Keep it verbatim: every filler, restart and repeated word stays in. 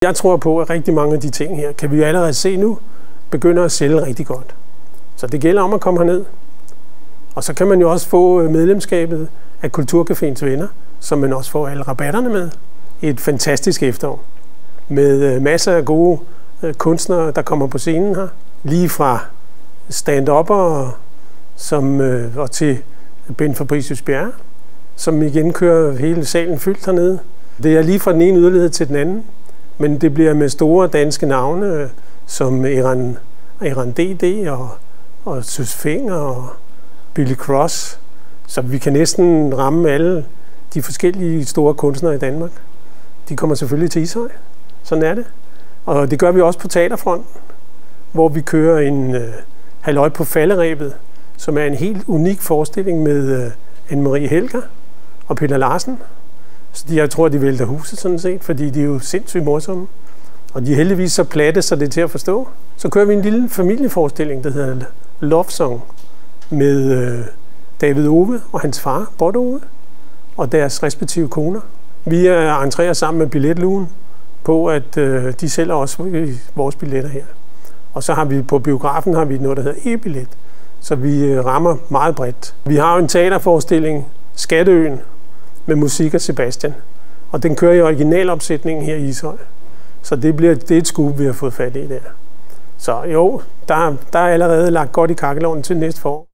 Jeg tror på, at rigtig mange af de ting her, kan vi allerede se nu, begynder at sælge rigtig godt. Så det gælder om at komme herned. Og så kan man jo også få medlemskabet af Kulturcaféens venner, som man også får alle rabatterne med. Et fantastisk efterår med masser af gode kunstnere, der kommer på scenen her. Lige fra stand-up'ere som, og til Ben Fabricius Bjerre, som igen kører hele salen fyldt hernede. Det er lige fra den ene yderlighed til den anden, men det bliver med store danske navne, som Eran, Eran D D og, og Søs Fenger og Billy Cross. Så vi kan næsten ramme alle de forskellige store kunstnere i Danmark. De kommer selvfølgelig til Ishøj. Sådan er det. Og det gør vi også på Teaterfronten, hvor vi kører en øh, halløj på falderebet, som er en helt unik forestilling med øh, Anne-Marie Helger og Peter Larsen. Så de, jeg tror, de vælter huset sådan set, fordi de er jo sindssygt morsomme. Og de er heldigvis så platte, så det er til at forstå. Så kører vi en lille familieforestilling, der hedder Love Song, med øh, David Ove og hans far, Bot Ove, og deres respektive koner. Vi er entrerer sammen med Billetlugen på, at øh, de sælger også vores billetter her. Og så har vi på biografen har vi noget, der hedder e-billet, så vi øh, rammer meget bredt. Vi har jo en teaterforestilling, Skatteøen, med musik af Sebastian, og den kører i originalopsætningen her i Ishøj. Så det, bliver, det er et scoop, vi har fået fat i der. Så jo, der, der er allerede lagt godt i kakkelovnen til næste forår.